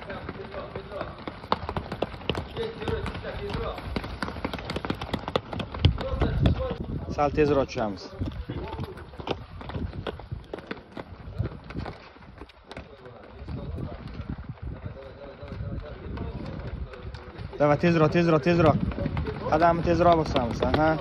Sal tezroq tushamiz. Davay, tezroq. Qadamni tezroq bosamiz. Aha.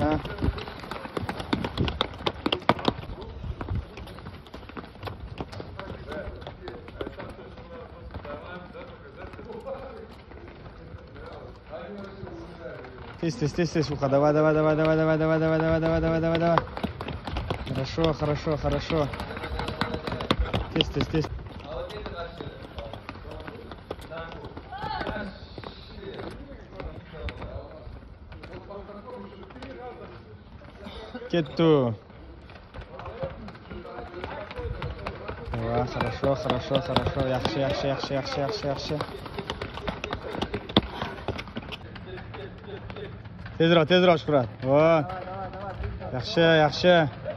Тез, уха, давай. Хорошо. Тез. Кету. Давай, хорошо. Yaxshi. Tezroq Shuhrat. Voy. Yaxshi.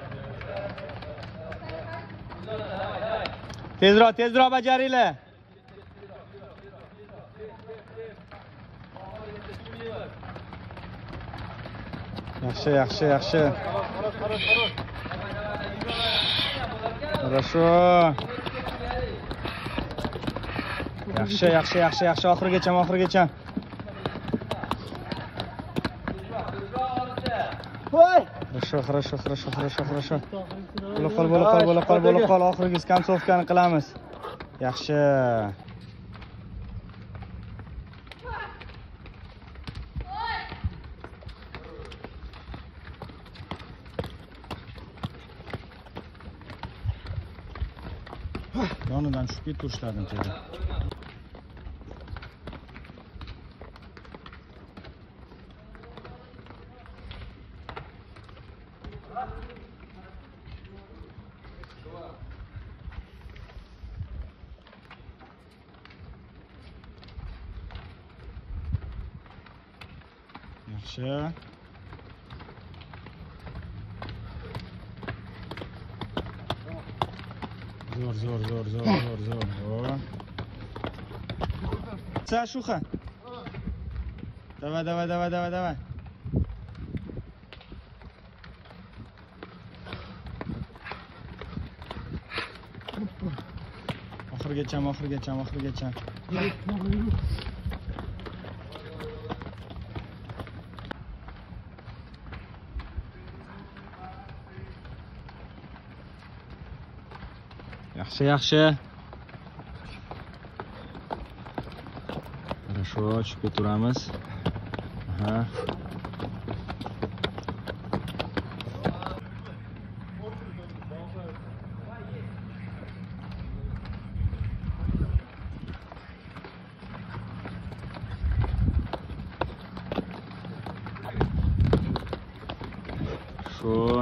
Tezroq bajaringlar. Yaxshi. Хорошо. Yaxshi. Oxirigacha. Хорошо. Bo'la qol. Oxirgi kontsovkani qilamiz. Yaxshi. Yonidan tushib ketib turishladim dedi. Yaxshi. Zo'r. Sashuxa. Давай. Oxirigacha. Yaxshi. Хорошо, tushib turamiz. Aha. Shu.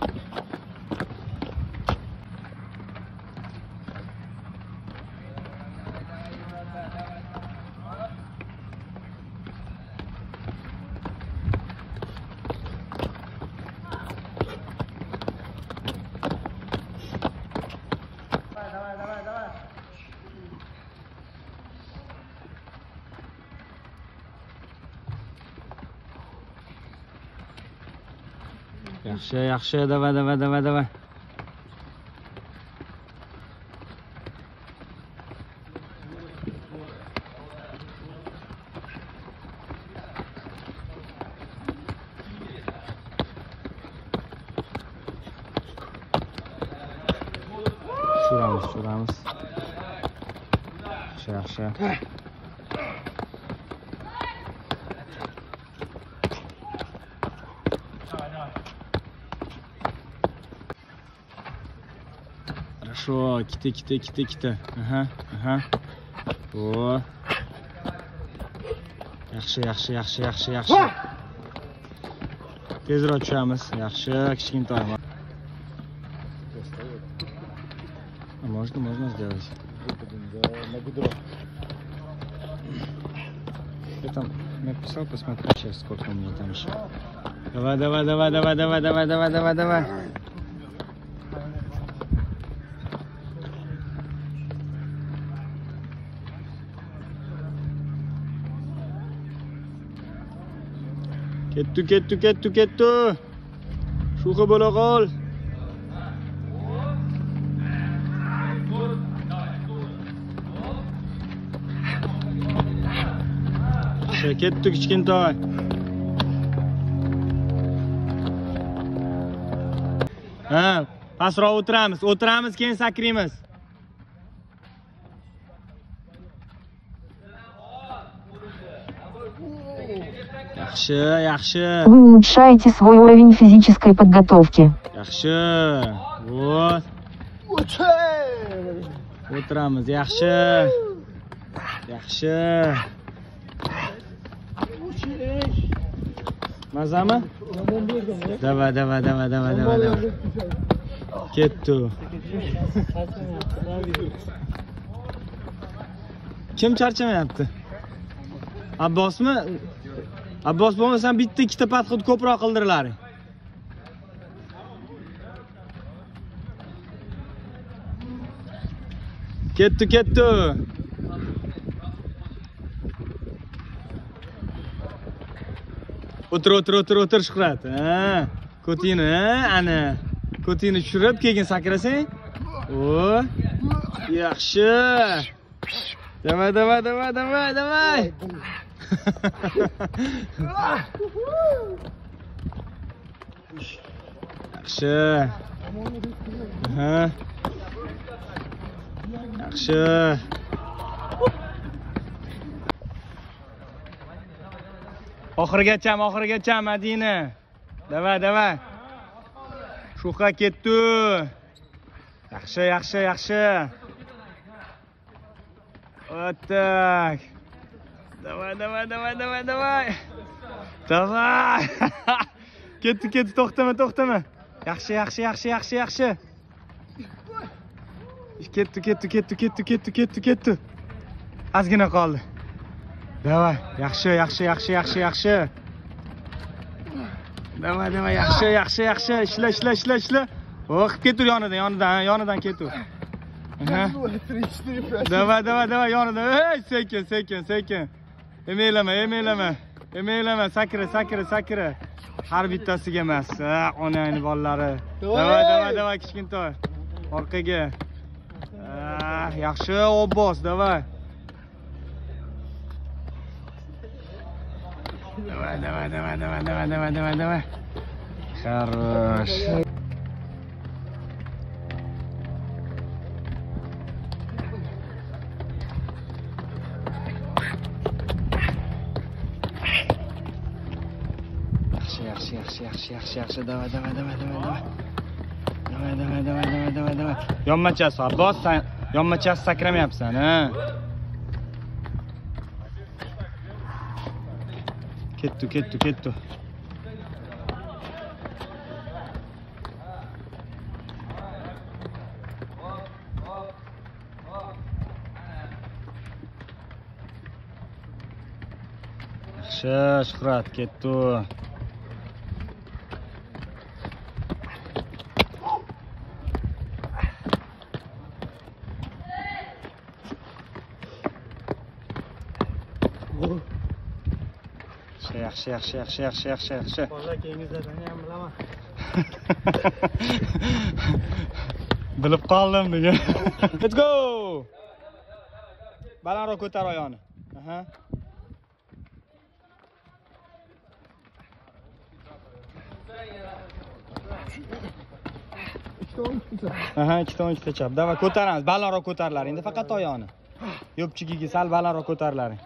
Yaxshi, давай. Tushiramiz. Yaxshi. Хорошо, kiti. Aha. O. Yaxshi. Tezroq tushamiz. Yaxshi, kichkintoy. Можно сделать. Я там написал, посмотри сейчас, сколько у меня там еще. Давай. Ketdi. Shuxi bo'la qol. Ketdi kichkintoy. Ha, pastroq o'tiramiz, keyin sakraymiz. Yaxshi. Вы улучшаете свой уровень физической подготовки. Yaxshi. Вот. O'tiramiz. Yaxshi. Mazami? Давай. Ketdi. Kim charchamayapti? Abbosmi? Abbos bo'lmasam bitta ikkita podxod ko'proq qildirlaring. Ketdi. O'tir Shuhrat. Ha, ko'tingni, ana. Ko'tingni tushirib, keyin sakrasang. O, yaxshi. Давай. Yaxshi. Yaxshi. Oxirigacha Madina. Давай. Shuhra ketdi. Yaxshi. O'tak. Давай. Ketdi, to'xtama. Yaxshi. Ketdi. Ozgina qoldi. Давай, yaxshi. Давай, yaxshi. Ishla. O'qib ketur yonidan ketur. Давай, yonidan. Ey, sekin. Emeylama, sakra. Har bittasiga emas. Onangni bolalari. Давай, kichkintoy. Orqaga. Yaxshi, Abbos, давай. Давай. Хорош. Yaxshi. Давай. Yonmachasi, Abbos, sen yonmachasi sakramayapsan, ha? Ketdi. Yaxshi, Shuhrat ketdi. Yaxshi. Bola keyingizlardan ham bilaman. Bilib qoldim degan. Let's go. Balandroq ko'tar oyog'ini. Ikkita o'nta chap. Davay, ko'taramiz. Balandroq ko'tarlaring. Endi faqat oyog'ini. Yo'pchigiga sal balandroq ko'tarlaring.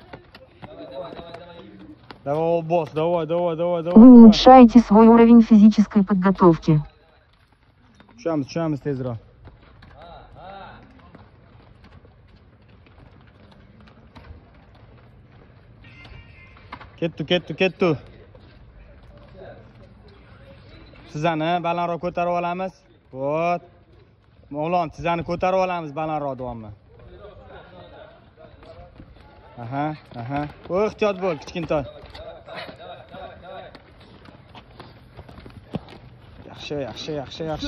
Давай, босс, давай. Вы улучшаете свой уровень физической подготовки. Tushamiz tezroq. Ketdi. Sizani balandroq ko'tarib olamiz. Vot. O'g'lon, sizani ko'tarib olamiz balandroq davomli. Aha. Ehtiyot bo'l, kichkintoy.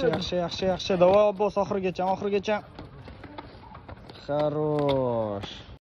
Yaxshi. Davay, Abbos, oxirigacha. Xarosh.